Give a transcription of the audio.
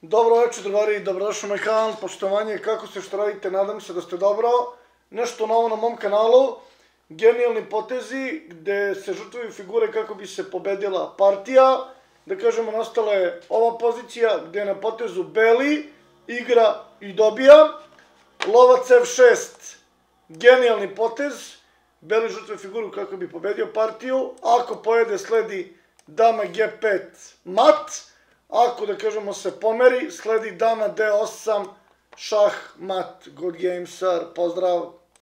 Dobro večer, drugari, dobrodošli u moj kanal, poštovanje, kako ste, što radite, nadam se da ste dobro. Nešto novo na mom kanalu, genijalni potezi gde se žrtvuju figure kako bi se pobedila partija. Da kažemo, nastala je ova pozicija gde je na potezu beli, igra i dobija. Lovac F6, genijalni potez, beli žrtvuje figuru kako bi pobedio partiju. Ako pojede, sledi dama G5 mat. Ako, da kažemo, se pomeri, sledi dama D8, šah, mat, good game, sir, pozdrav.